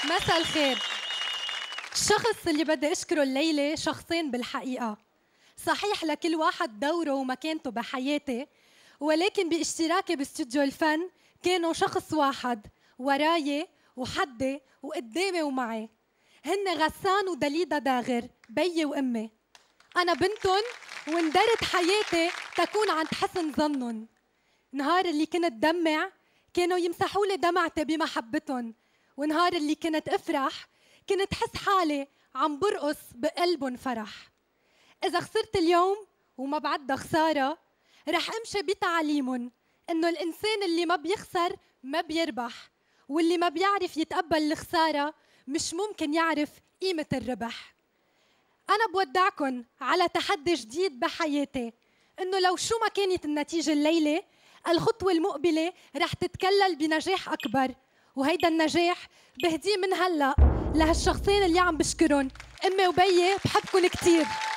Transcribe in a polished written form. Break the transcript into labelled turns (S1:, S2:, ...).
S1: مساء الخير. الشخص اللي بدي أشكره الليلة شخصين بالحقيقة. صحيح لكل واحد دوره ومكانته بحياتي، ولكن باشتراكي باستوديو الفن كانوا شخص واحد وراي وحدي وقدامي ومعي. هن غسان ودليدا داغر، بيي وأمي. أنا بنتن وندرت حياتي تكون عند حسن ظنن. نهار اللي كنت دمع كانوا يمسحوا لي دمعتي بمحبتهم، ونهار اللي كنت افرح كنت حس حالي عم برقص بقلبن فرح. إذا خسرت اليوم وما بعدها خسارة، رح أمشي بتعليمن إنه الإنسان اللي ما بيخسر ما بيربح، واللي ما بيعرف يتقبل الخسارة مش ممكن يعرف قيمة الربح. أنا بودعكن على تحدي جديد بحياتي، إنه لو شو ما كانت النتيجة الليلة، الخطوة المقبلة رح تتكلل بنجاح أكبر، وهيدا النجاح بهديه من هلأ لهالشخصين اللي عم بشكرن، أمي وبيي. بحبكن كتير.